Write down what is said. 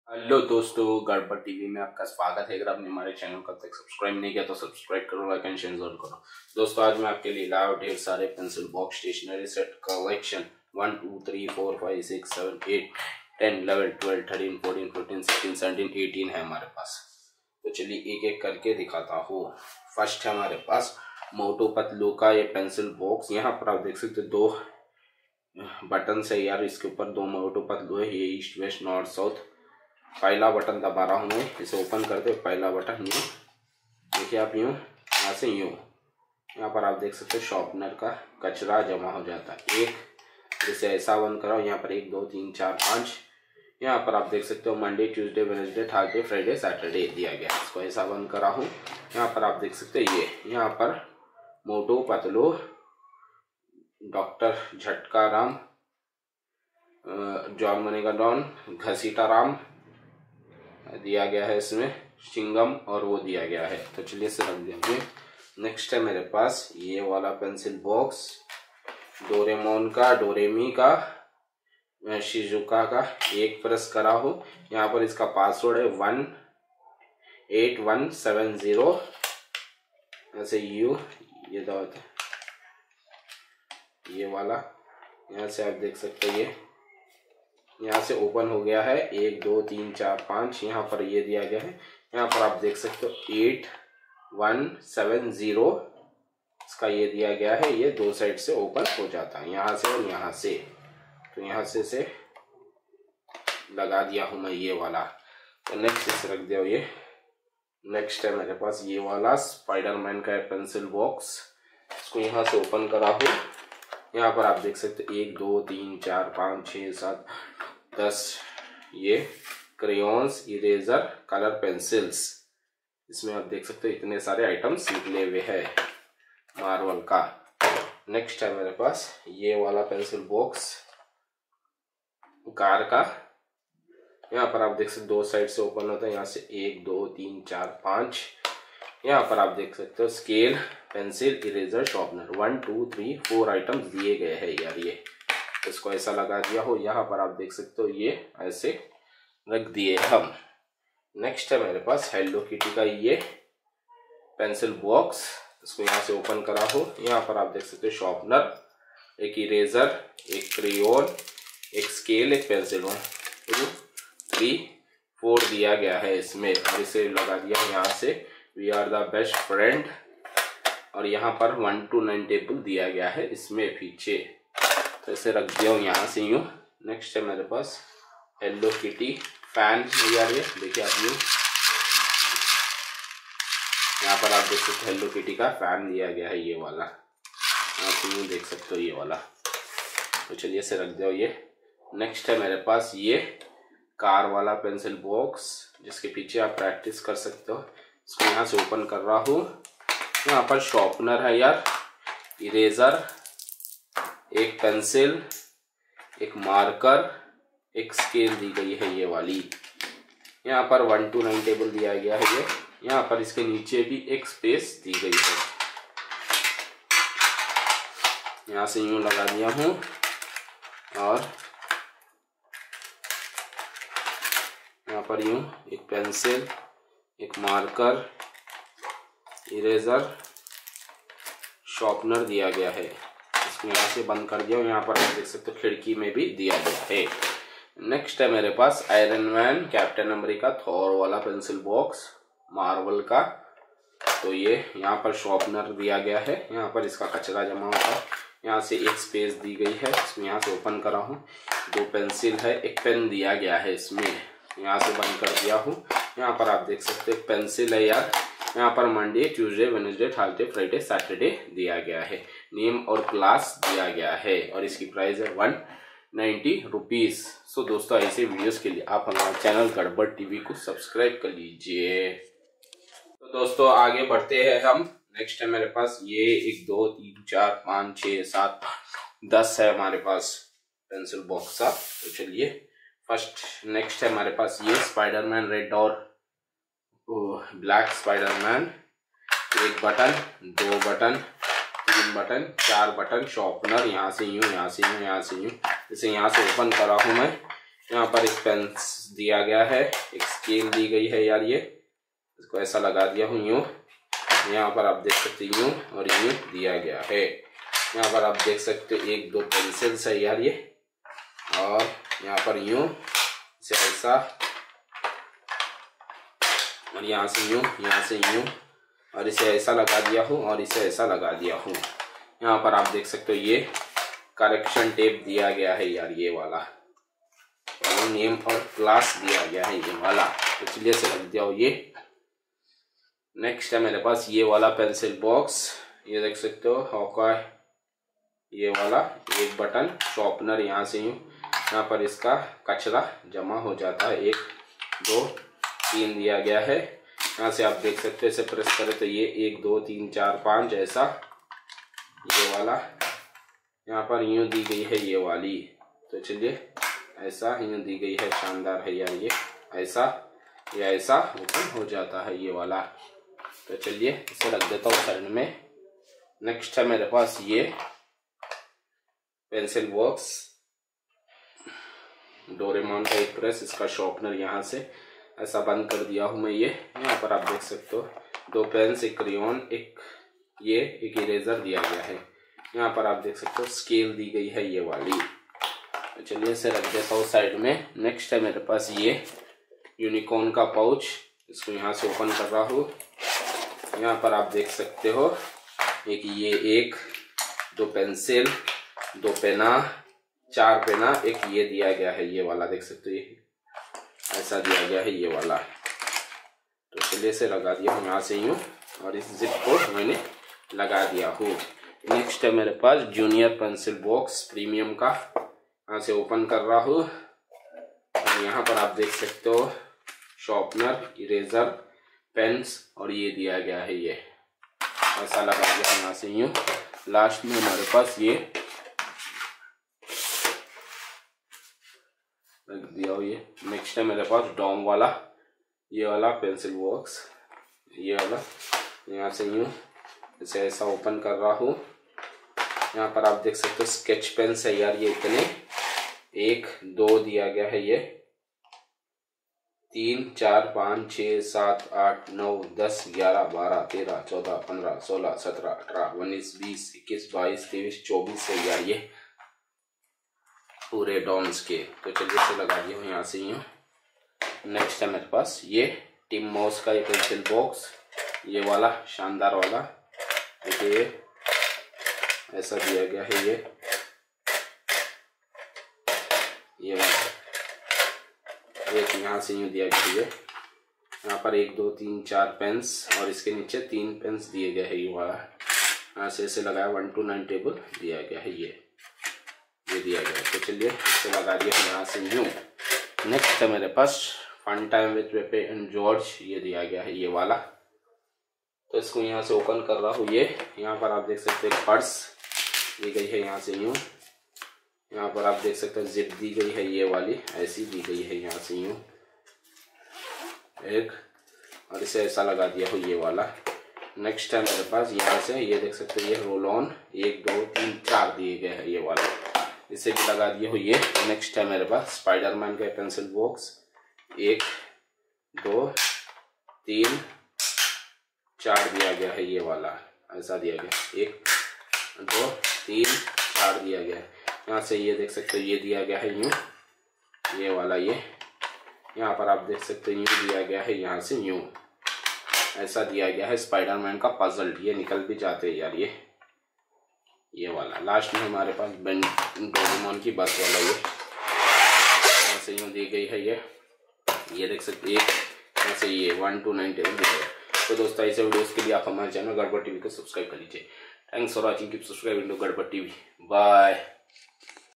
Hello दोस्तों, गड़बड़ TV में आपका स्वागत है। अगर आपने हमारे चैनल को अब तक सब्सक्राइब नहीं किया तो सब्सक्राइब करो, लाइक एंड शेयर जरूर करो। दोस्तों, आज मैं आपके लिए लाया ढेर सारे pencil box stationery set collection 1 2 3 4 5 6 7 8 10 11 12 13 14 15 16 17 18 है हमारे पास। तो चलिए एक एक करके दिखाता हूँ। फर्स्ट है हमारे पास मोटू पतलू का ये पेंसिल बॉक्स। यहाँ पर आप देख सकते दो बटन है यार, इसके ऊपर दो मोटू पतलू है। ये ईस्ट वेस्ट नॉर्थ साउथ। पहला बटन दबा रहा हूँ मैं, इसे ओपन करते हुए पहला बटन यूँ देखिए आप, यूँ यहाँ से यूँ। यहाँ पर आप देख सकते हो शॉर्पनर का कचरा जमा हो जाता है। एक जैसे ऐसा बंद कराओ, यहाँ पर 1 2 3 4 5। यहाँ पर आप देख सकते हो Monday Tuesday Wednesday Thursday Friday Saturday दिया गया। इसको ऐसा बंद करा हूँ। यहाँ पर आप देख सकते हो ये यहाँ पर मोटू पतलू डॉक्टर झटका राम जॉन बनेगा डॉन घसीटा राम दिया गया है। इसमें चिंगम और वो दिया गया है। तो चलिए इसे रख देंगे। नेक्स्ट है मेरे पास ये वाला पेंसिल बॉक्स डोरेमोन का, डोरेमी का, शिजुका का। एक प्रेस करा हो। यहाँ पर इसका पासवर्ड है 18170। ऐसे यू ये दबाते ये वाला। यहाँ से आप देख सकते हो ये यहाँ से ओपन हो गया है। 1 2 3 4 5 यहाँ पर ये दिया गया है। यहाँ पर आप देख सकते हो 8170 इसका ये दिया गया है। ये दो साइड से ओपन हो जाता है, यहाँ से और यहाँ से। तो यहाँ से लगा दिया हूँ मैं ये वाला। तो नेक्स्ट इसे रख दिया ये। नेक्स्ट है मेरे पास ये वाला स्पाइडरमैन का पेंसिल बॉक्स। इसको यहाँ से ओपन करा हूँ। यहाँ पर आप देख सकते 1 2 3 4 5 6 7 10 ये क्रेयॉन्स, इरेजर, कलर पेंसिल्स। इसमें आप देख सकते हो इतने सारे आइटम्स निकले हुए हैं मार्वल का। नेक्स्ट है मेरे पास ये वाला पेंसिल बॉक्स कार का। यहाँ पर आप देख सकते दो साइड से ओपन होता है। यहाँ से 1 2 3 4 5। यहाँ पर आप देख सकते हो scale, pencil, eraser, sharpener. 1 2 3 4 items दिए गए हैं यार। ये इसको ऐसा लगा दिया हो। यहाँ पर आप देख सकते हो ये ऐसे रख दिए हम। नेक्स्ट है मेरे पास हेलो किटी का ये पेंसिल बॉक्स। इसको यहाँ से ओपन करा हो। यहाँ पर आप देख सकते हो शार्पनर, एक इरेजर, एक क्रेयोन, एक स्केल, एक पेंसिल। 1 2 3 4 दिया गया है इसमें। और इसे लगा दिया यहाँ से we are the best friend. और यहाँ पर 1 to 9 टेबल दिया गया है इसमें पीछे। तो इसे रख दिया हूँ यहाँ से यूँ। नेक्स्ट है मेरे पास हेलो किटी फैन यार। ये देखिए आप यहाँ पर आप देख सकते हो हेलो किटी का फैन दिया गया है ये वाला। आप यूँ देख सकते हो ये वाला। तो चलिए इसे रख दिया ये। नेक्स्ट है मेरे पास ये कार वाला पेंसिल बॉक्स जिसके पीछे आप प्रैक्टिस कर सकते हो। इसको यहाँ से ओपन कर रहा हूँ। यहाँ पर शॉर्पनर है यार, इरेजर, एक पेंसिल, एक मार्कर, एक स्केल दी गई है ये वाली। यहाँ पर 1 to 9 टेबल दिया गया है ये। यहाँ पर इसके नीचे भी एक स्पेस दी गई है। यहाँ से यूं लगा दिया हूँ। और यहाँ पर यूं एक पेंसिल, एक मार्कर, इरेजर, शार्पनर दिया गया है। इसको यहाँ से बंद कर दिया। यहाँ पर आप देख सकते हो खिड़की में भी दिया गया है। नेक्स्ट है मेरे पास iron man, captain America, Thor वाला पेंसिल बॉक्स मार्वल का। तो ये यहाँ पर शार्पनर दिया गया है। यहाँ पर इसका कचरा जमा होता है। यहाँ से एक स्पेस दी गई है। इसमें यहाँ से ओपन करा हूँ। 2 पेंसिल है, एक पेन दिया गया है इसमें। यहाँ से बंद कर दिया हूँ। यहाँ पर आप देख सकते हो पेंसिल है यार। यहाँ पर Monday Tuesday Wednesday Thursday Friday Saturday दिया गया है। नेम और क्लास दिया गया है। और इसकी प्राइस है 190 रुपीज़। सो दोस्तों, ऐसे वीडियोस के लिए आप हमारे चैनल गड़बड़ टीवी को सब्सक्राइब कर लीजिए। तो दोस्तों आगे बढ़ते हैं हम। नेक्स्ट है मेरे पास ये 1 2 3 4 5 6 7 10 है हमारे पास पेंसिल बॉक्स का। तो चलिए फर्स्ट नेक्स्ट है हमारे पास ये स्पाइडरमैन रेड और black Spiderman. 1 button, 2 button, 3 button, 4 button, sharpener. यहाँ से यूं, यहाँ से यूं, यहाँ से यूं। इसे यहाँ से ओपन करा हूँ मैं। यहाँ पर एक पेन दिया गया है, एक स्केल दी गई है यार, ये इसको ऐसा लगा दिया हूँ यूँ। यहाँ पर आप देख सकते यूँ और यूँ दिया गया है। यहाँ पर आप देख सकते एक दो पेंसिल्स है यार ये, और यहाँ पर यूँ इसे ऐसा, और यहाँ से यूँ, यहाँ से यूँ, और इसे ऐसा लगा दिया हूँ और इसे ऐसा लगा दिया हूँ। यहाँ पर आप देख सकते हो ये करेक्शन टेप दिया गया है यार, ये वाला नेम और क्लास दिया गया है ये वाला, तो चलिए से रख दिया हो ये। नेक्स्ट है मेरे पास ये वाला पेंसिल बॉक्स, ये देख सकते हो हॉकाय, ये वाला एक बटन शॉर्पनर, यहाँ से यूँ, यहाँ पर इसका कचरा जमा हो जाता है, 1 2 3 दिया गया है। यहाँ से आप देख सकते हो इसे प्रेस करें तो ये 1 2 3 4 5 ऐसा, ये वाला यहाँ पर यूँ दी गई है ये वाली, तो चलिए ऐसा यूँ दी गई है, शानदार है यार ये, ऐसा या ऐसा ओपन हो जाता है ये वाला। तो चलिए इसे रख देता हूँ साइड में। नेक्स्ट है मेरे पास ये पेंसिल बॉक्स, डोरेमोन का एक प्रेस, इसका शॉर्पनर यहाँ से ऐसा बंद कर दिया हूँ मैं ये। यहाँ पर आप देख सकते हो 2 पेन्स, एक क्रेयॉन, एक ये एक इरेजर दिया गया है। यहाँ पर आप देख सकते हो स्केल दी गई है ये वाली। तो चलिए इसे रख देता हूँ साइड में। नेक्स्ट है मेरे पास ये यूनिकॉर्न का पाउच, इसको यहाँ से ओपन कर रहा हूँ। यहाँ पर आप देख सकते हो एक ये 1 2 पेंसिल, 2 पेना, 4 पेना, एक ये दिया गया है ये वाला, देख सकते हो ये ऐसा दिया गया है ये वाला। तो चलिए से लगा दिया हूँ यहाँ से यूँ, और इस जिप को मैंने लगा दिया हूँ। नेक्स्ट है मेरे पास जूनियर पेंसिल बॉक्स प्रीमियम का, यहाँ से ओपन कर रहा हूँ। और यहाँ पर आप देख सकते हो शॉर्पनर, इरेजर, पेन्स, और ये दिया गया है ये ऐसा लगा दिया यहाँ से यूँ। लास्ट में हमारे पास ये रख दिया हो ये। नेक्स्ट है मेरे पास डॉम वाला, ये वाला पेंसिल बॉक्स, ये वाला, यहाँ से यूँ इसे ऐसा ओपन कर रहा हूँ। यहाँ पर आप देख सकते हो स्केच पेन्स है यार ये, इतने 1 2 दिया गया है ये, 3 4 5 6 7 8 9 10 11 12 13 14 15 16 17 18 19 20 21 22 23 24 है यार ये पूरे डॉम्स के। तो चलिए इसे लगा दिया हूँ यहाँ से यूँ। नेक्स्ट है मेरे पास ये टिम माउस का ये पेंसिल बॉक्स, ये वाला शानदार वाला, देखिए ऐसा दिया गया है ये वाला, एक यहाँ से यूँ दिया गया है ये। यहाँ पर 1 2 3 4 पेन्स, और इसके नीचे 3 पेन्स दिए गए हैं ये वाला। यहाँ से इसे लगाया 1 to 9 टेबल दिया गया है ये दिया गया है। तो चलिए इसे लगा दिया यहाँ से यूँ। नेक्स्ट है मेरे पास fun time with Pepe and George, ये दिया गया है ये वाला। तो इसको यहाँ से ओपन कर रहा हूँ ये। यहाँ पर आप देख सकते हैं पर्स दी गई है यहाँ से यूँ। यहाँ पर आप देख सकते हैं जिप दी गई है ये वाली, ऐसी दी गई है यहाँ से यूँ एक, और इसे ऐसा लगा दिया हो ये वाला। नेक्स्ट है मेरे पास यहाँ से ये देख सकते हैं ये रोल ऑन 1 2 3 4 दिए गए हैं ये वाला, इसे भी लगा दिए हो ये। नेक्स्ट है मेरे पास स्पाइडरमैन का पेंसिल बॉक्स, 1 2 3 4 दिया गया है ये वाला, ऐसा दिया गया 1 2 3 4 दिया गया है। यहाँ से ये देख सकते हो ये दिया गया है यूँ, ये वाला ये। यहाँ पर आप देख सकते हो यूँ दिया गया है, यहाँ से यूँ ऐसा दिया गया है स्पाइडरमैन का पजल, ये निकल भी जाते हैं यार ये वाला। लास्ट में हमारे पास डोरेमोन की बस वाला ये, यहाँ से यूँ दी गई है ये देख सकते हैं यहाँ से ये 1 to 9 टेबल दिया है। तो दोस्तों ऐसे वीडियोस के लिए आप हमारे चैनल गड़बड़ टीवी को सब्सक्राइब कर लीजिए। Thanks for watching, keep subscribing to Gadbad TV. Bye.